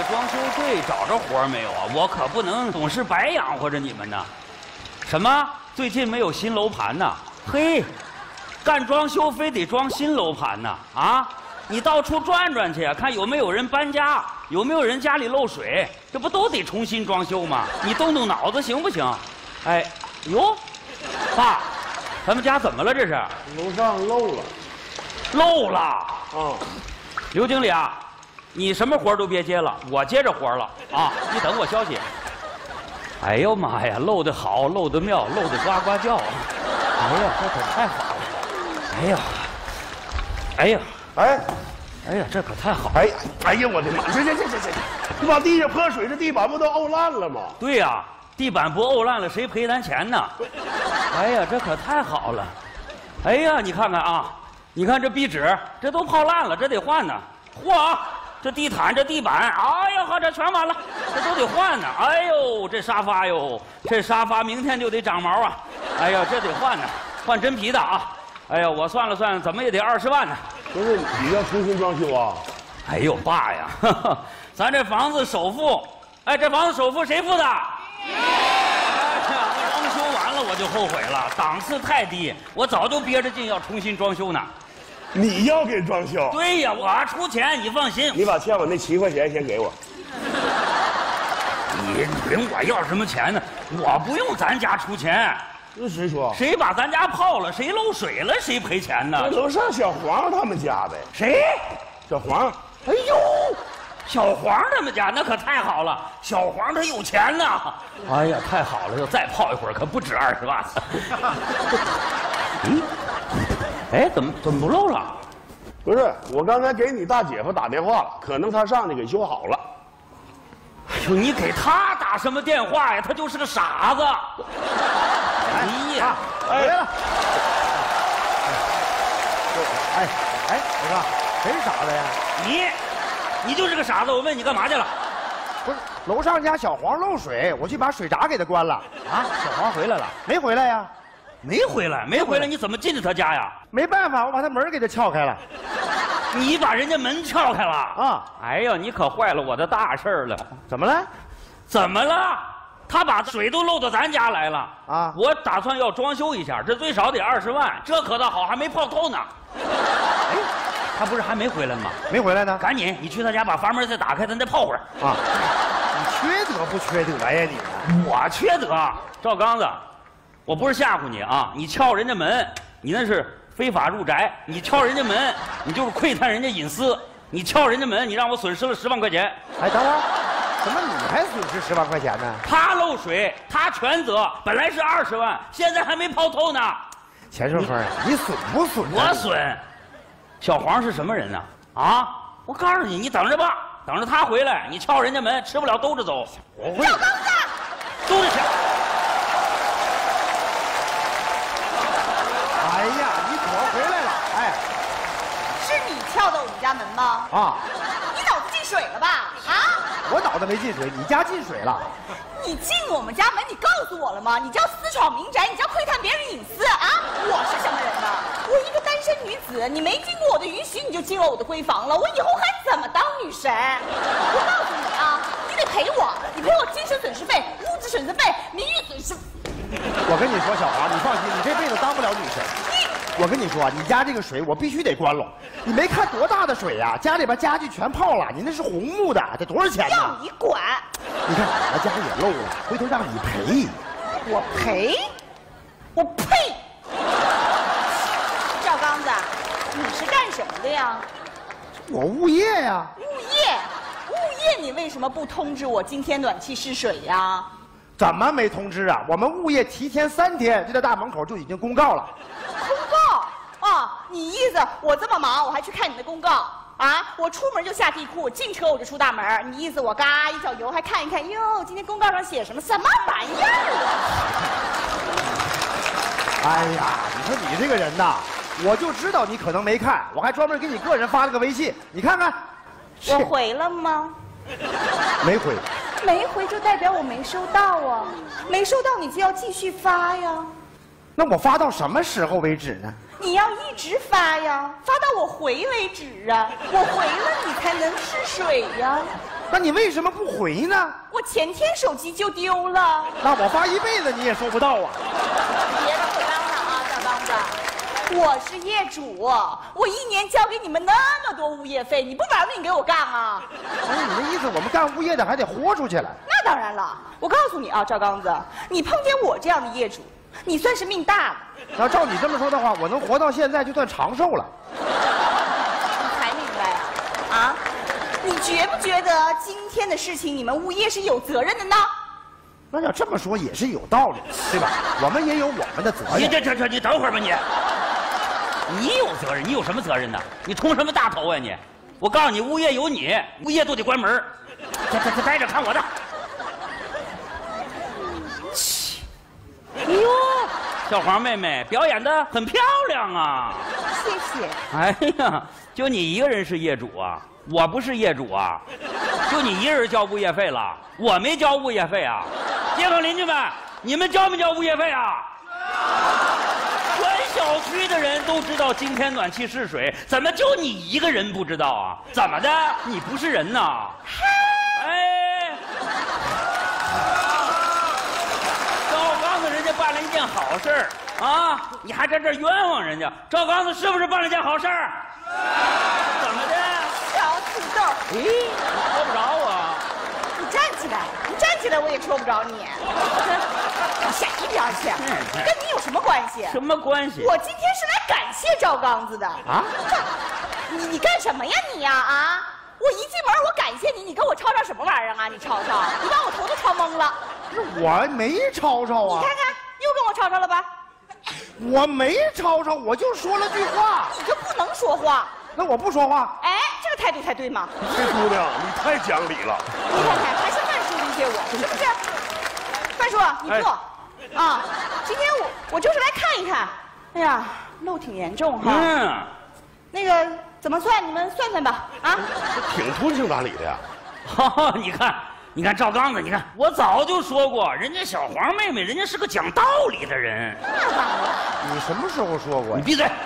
装修队找着活没有啊？我可不能总是白养活着你们呢。什么？最近没有新楼盘呢？嘿，干装修非得装新楼盘呢？啊？你到处转转去，看有没有人搬家，有没有人家里漏水，这不都得重新装修吗？你动动脑子行不行？哎，哟，爸，咱们家怎么了？这是楼上漏了。 漏了。 啊， 刘经理啊，你什么活都别接了，我接着活了啊！你等我消息。哎呦妈呀，漏得好，漏得妙，漏得呱呱叫。哎呀，这可太好了！哎呀，哎呀，哎呀，这可太好了！ 哎呀，我的妈！这，你往地下泼水，这地板不都沤烂了吗？ 对呀，地板不沤烂了，谁赔咱钱呢？哎呀，这可太好了！哎呀，你看看啊，你看这壁纸，这都泡烂了，这得换呢。嚯！这地毯、这地板，哎呀呵，这全完了，这都得换呢。哎呦，这沙发哟，这沙发明天就得长毛啊！哎呀，这得换呢，换真皮的啊！哎呀，我算了算，怎么也得20万呢。 不是你要重新装修啊？ 哎呦，爸呀，呵呵，咱这房子首付，哎，这房子首付谁付的？哎呀，我装修完了我就后悔了，档次太低，我早就憋着劲要重新装修呢。 你要给装修？ 对呀，我出钱，你放心。 你把欠我那7块钱先给我。 你问我要什么钱呢？我不用咱家出钱。 那谁说？ 谁把咱家泡了，谁漏水了，谁赔钱呢？ 楼上小黄他们家呗。 谁？ 小黄。 哎呦，小黄他们家那可太好了，小黄他有钱呢。哎呀，太好了，要再泡一会儿可不止20万。咦？哎，怎么不漏了？ 不是，我刚才给你大姐夫打电话了，可能他上去给修好了。 哎呦，你给他打什么电话呀？他就是个傻子。哎呀， 回来了。哎，我说谁是傻子呀？ 你就是个傻子。我问你干嘛去了？ 不是，楼上家小黄漏水，我去把水闸给他关了。 啊，小黄回来了？ 没回来呀？ 没回来，你怎么进的他家呀？ 没办法，我把他门给他撬开了。 你把人家门撬开了啊！ 哎呀，你可坏了我的大事了。 怎么了？ 怎么了？他把水都漏到咱家来了啊！ 我打算要装修一下，这最少得20万，这可倒好，还没泡透呢。哎，他不是还没回来吗？ 没回来呢。 赶紧，你去他家把阀门再打开，咱再泡会儿。 啊！你缺德不缺德呀你？ 我缺德？赵刚子，我不是吓唬你啊！你撬人家门，你那是非法入宅；你撬人家门，你就是窥探人家隐私；你撬人家门，你让我损失了10万块钱。 哎，等会儿，怎么你还损失10万块钱呢？ 他漏水，他全责，本来是20万，现在还没泡透呢。 钱顺风，你损不损？ 我损。小黄是什么人呢？啊！我告诉你，你等着吧，等着他回来，你撬人家门，吃不了兜着走。 赵刚子， 兜着去。 哎呀，你可回来了！哎， 是你撬的我们家门吗？ 啊， 你脑子进水了吧？啊！ 我脑子没进水，你家进水了。 你进我们家门，你告诉我了吗？你叫私闯民宅，你叫窥探别人隐私啊！我是什么人呢？我一个单身女子，你没经过我的允许你就进了我的闺房了，我以后还怎么当女神？我告诉你啊，你得赔我，你赔我精神损失费、物质损失费、名誉损失。 我跟你说，小华，你放心，你这辈子当不了女神。我跟你说，你家这个水我必须得关了。你没看多大的水呀？家里边家具全泡了，你那是红木的，这多少钱呢？ 要你管！ 你看我家也漏了，回头让你赔。 我赔？我呸！赵刚子，你是干什么的呀？ 我物业呀。 物业，你为什么不通知我今天暖气失水呀？ 怎么没通知啊？我们物业提前3天就在大门口就已经公告了。 公告啊？你意思我这么忙，我还去看你的公告啊？我出门就下地库，进车我就出大门。你意思我嘎一脚油还看一看？哟，今天公告上写什么玩意儿啊？哎呀，你说你这个人呐，我就知道你可能没看，我还专门给你个人发了个微信，你看看。 我回了吗？ 没回。 没回就代表我没收到啊，没收到你就要继续发呀。 那我发到什么时候为止呢？ 你要一直发呀，发到我回为止啊，我回了你才能试水呀。 那你为什么不回呢？ 我前天手机就丢了。 那我发一辈子你也收不到啊！ 别跟我嚷嚷啊，小刚子，我是业主，我一年交给你们那么多物业费，你不保命给我干啊？ 不是你的意思，我们干物业的还得豁出去了？ 那当然了，我告诉你啊，赵刚子，你碰见我这样的业主，你算是命大了。 那照你这么说的话，我能活到现在就算长寿了。 你才明白啊？啊？你觉不觉得今天的事情你们物业是有责任的呢？ 那要这么说也是有道理，对吧？我们也有我们的责任。 你等会儿吧你。你有责任？你有什么责任呢？你冲什么大头啊你？我告诉你，物业有你，物业都得关门。待着看我的。哎呦，小黄妹妹表演得很漂亮啊！ 谢谢。 哎呀，就你一个人是业主啊？我不是业主啊，就你一人交物业费了，我没交物业费啊。街坊邻居们，你们交没交物业费啊？全小区的人都知道今天暖气是水，怎么就你一个人不知道啊？怎么的？你不是人呐？哎，赵刚子人家办了一件好事儿啊，你还在这儿冤枉人家？赵刚子是不是办了件好事儿？怎么的？ 小土豆， 咦，戳不着我。 你站起来，你站起来，我也戳不着你。你闪一边去，跟你有什么关系？ 什么关系？ 我今天是来感谢赵刚子的啊！你干什么呀你呀啊！我一进门我感谢你，你跟我吵吵什么玩意儿啊？你吵吵，你把我头都吵懵了。 我没吵吵啊！ 你看看，又跟我吵吵了吧？ 我没吵吵，我就说了句话。 你就不能说话？ 那我不说话？ 哎，这个态度才对嘛！ 这姑娘你太讲理了。 你看看，还是范叔理解我，是不是？范叔，你坐。啊，今天我就是来看一看。哎呀，漏挺严重哈。 嗯。 那个怎么算？你们算算吧。啊。 挺通情达理的呀。 哈哈，你看赵刚子，你看我早就说过，人家小黄妹妹，人家是个讲道理的人。 那当然。 你什么时候说过呀？ 你闭嘴。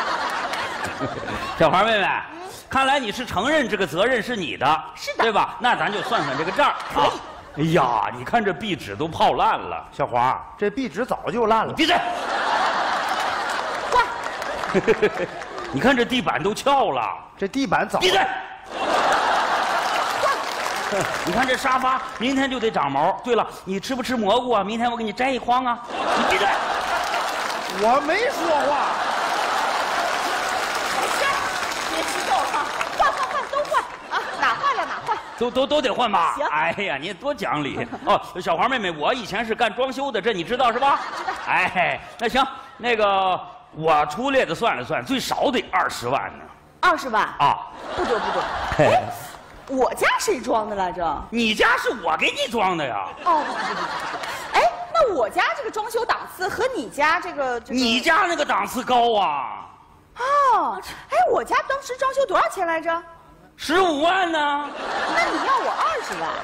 小黄妹妹，看来你是承认这个责任是你的， 是的， 对吧？那咱就算算这个账。 可以。 哎呀，你看这壁纸都泡烂了。 小黄，这壁纸早就烂了。 闭嘴。 换。 你看这地板都翘了。 这地板早。 闭嘴。你看这沙发，明天就得长毛。对了，你吃不吃蘑菇啊？明天我给你摘一筐啊！你闭嘴！ 我没说话。 别激动哈，换都换啊！哪换了哪换。 都得换吧？ 行。 哎呀，你多讲理哦，小黄妹妹，我以前是干装修的，这你知道是吧？ 知道。 哎，那行，那个我粗略的算了算，最少得20万呢。 20万啊？ 不多。哎，我家谁装的来着？ 你家是我给你装的呀？ 哦，不。哎，那我家这个装修档次和你家这个…… 你家那个档次高啊！ 哦，哎，我家当时装修多少钱来着 ？15万呢。 那你要我20万？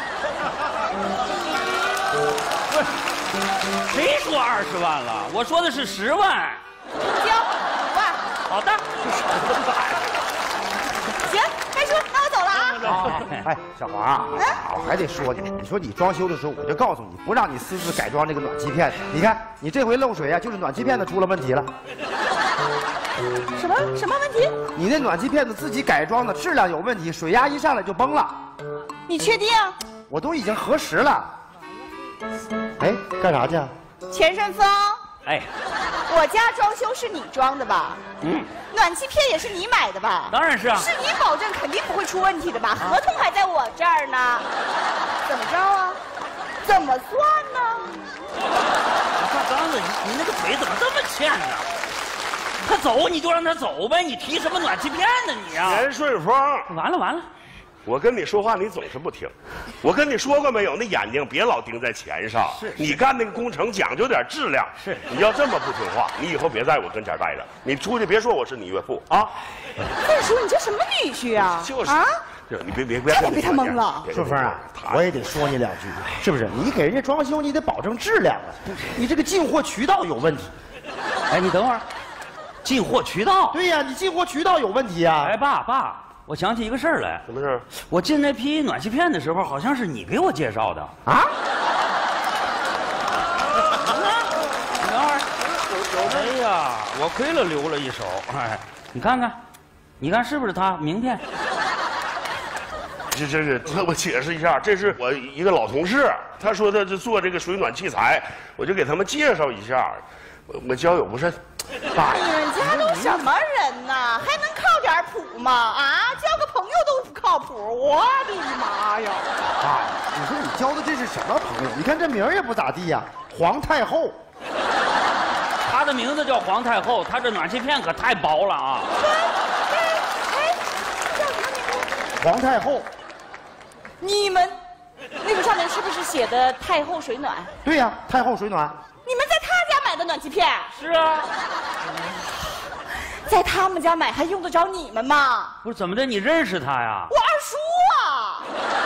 不是，谁说20万了？我说的是10万。 交5万。 好的。 行，该说，那我走了啊。 哎，小黄，我还得说你，你说你装修的时候，我就告诉你，不让你私自改装这个暖气片。你看，你这回漏水啊，就是暖气片子出了问题了。 什么问题？ 你那暖气片子自己改装的质量有问题，水压一上来就崩了。 你确定？ 我都已经核实了。哎，干啥去？ 钱顺丰。 哎， 我家装修是你装的吧？ 嗯。 暖气片也是你买的吧？ 当然是啊。 是你保证肯定不会出问题的吧？合同还在我这儿呢。怎么着啊？怎么算呢？ 赵刚子，你那个腿怎么这么欠呢？他走你就让他走呗，你提什么暖气片呢你啊？ 钱顺丰， 完了， 我跟你说话你总是不听，我跟你说过没有？那眼睛别老盯在钱上。 是你干那个工程讲究点质量。 是， 你要这么不听话，你以后别在我跟前待着，你出去别说我是你岳父啊。 再说你这什么女婿啊？ 就是啊， 你别差点被他蒙了。 顺丰啊，我也得说你2句，是不是？你给人家装修，你得保证质量啊。你这个进货渠道有问题。 哎，你等会儿，进货渠道？ 对呀，你进货渠道有问题啊。 哎，爸， 我想起一个事儿来。 什么事儿？ 我进那批暖气片的时候，好像是你给我介绍的。 啊？ 你等会儿。哎呀，我亏了留了一手。哎，你看看，你看是不是他名片？ 这我解释一下，这是我一个老同事，他说他是做这个水暖器材，我就给他们介绍一下。我交友不慎。 爸， 你们家都什么人呐？还能靠点谱吗？啊，交个朋友都不靠谱，我的妈呀！ 爸，你说你交的这是什么朋友？你看这名儿也不咋地呀，皇太后。 他的名字叫皇太后，他这暖气片可太薄了啊！ 叫什么名字？ 皇太后。 你们那个上面是不是写的太后水暖？ 对呀，太后水暖。 你们在他家买的暖气片？ 是啊， 在他们家买还用得着你们吗？ 不是怎么的？你认识他呀？ 我二叔啊！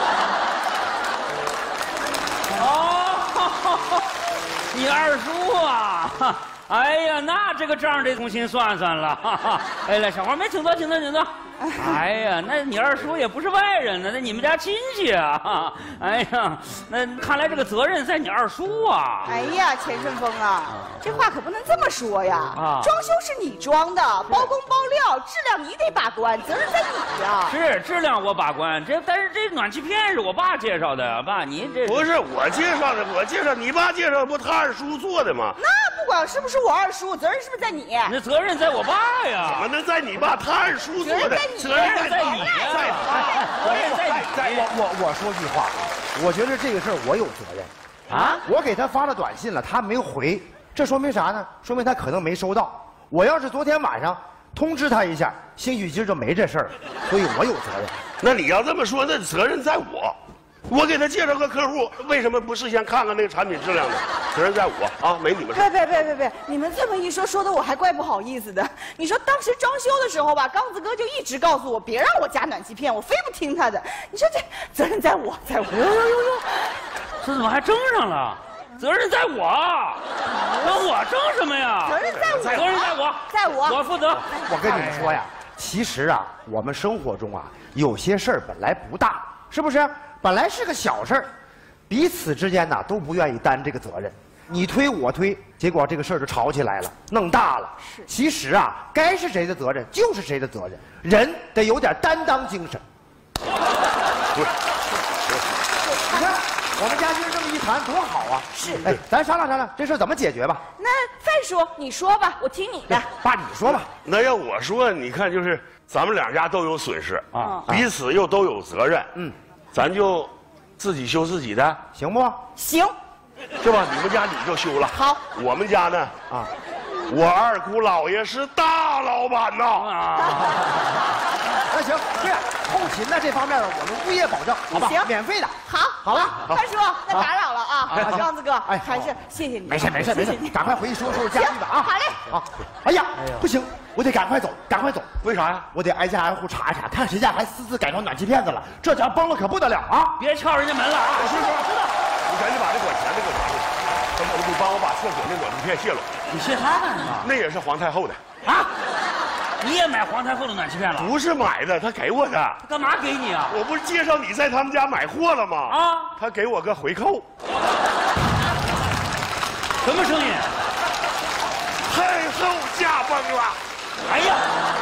哦，你二叔啊！哎呀，那这个账得重新算算了。哈哈，哎，来，小花妹，请坐，请坐，请坐。哎呀，那你二叔也不是外人呢，那你们家亲戚啊！哎呀，那看来这个责任在你二叔啊！ 哎呀，钱顺风啊，这话可不能这么说呀！ 啊装修是你装的，包工包料，质量你得把关，责任在你呀！ 是质量我把关，但是这暖气片是我爸介绍的，爸您这不是我介绍的，我介绍你爸介绍，不他二叔做的吗？ 那不管是不是我二叔，责任是不是在你？ 那责任在我爸怎呀！ 么能在你爸？他二叔做的， 责任在你呀！责任在你我说句话，我觉得这个事儿我有责任。 啊！ 我给他发了短信了，他没回，这说明啥呢？说明他可能没收到。我要是昨天晚上通知他一下，兴许今儿就没这事儿了。所以我有责任。 那你要这么说，那责任在我。我给他介绍个客户，为什么不事先看看那个产品质量呢？责任在我啊，没你们事。 别！你们这么一说，说的我还怪不好意思的。你说当时装修的时候吧，刚子哥就一直告诉我别让我加暖气片，我非不听他的。你说这责任在我，在我。呦！ 这怎么还争上了？责任在我，跟我争什么呀？ 责任在我， 责任在我， 在我， 我负责。 我跟你们说呀，其实啊，我们生活中啊，有些事儿本来不大，是不是？本来是个小事儿，彼此之间呢都不愿意担这个责任，你推我推，结果这个事儿就吵起来了，弄大了。 是， 其实啊，该是谁的责任就是谁的责任，人得有点担当精神。 对， 你看我们家今儿这么一谈多好啊！ 是， 哎，咱商量商量这事儿怎么解决吧。 那范叔，你说吧，我听你的。 爸，你说吧。 那要我说，你看就是咱们两家都有损失啊彼此又都有责任。咱就自己修自己的， 行不？ 行， 是吧？你们家你就修了。 好， 我们家呢？ 啊， 我二姑姥爷是大老板呐。 那行，这样后勤呢这方面呢，我们物业保证，好吧？ 行免费的。 好， 好吧范叔，那打扰了啊， 行刚子哥， 哎还是谢谢你。 没事， 谢谢你赶快回去收拾家具吧啊！ 好嘞。 好，哎呀，不行，我得赶快走。 为啥呀？ 我得挨家挨户查一查，看谁家还私自改装暖气片子了，这家崩了可不得了啊！ 别敲人家门了啊！ 师傅，你赶紧把这管钱这个拿出来，你帮我把厕所那暖气片卸了。 你谢他干什么？ 那也是皇太后的。 啊？你也买皇太后的暖气片了？ 不是买的，他给我的。 他干嘛给你啊？ 我不是介绍你在他们家买货了吗？ 啊， 他给我个回扣。 什么声音？ 太后驾崩了。 哎呀！